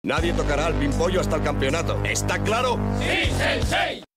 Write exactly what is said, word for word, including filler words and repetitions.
Nadie tocará al pimpollo hasta el campeonato. ¿Está claro? ¡Sí, sensei!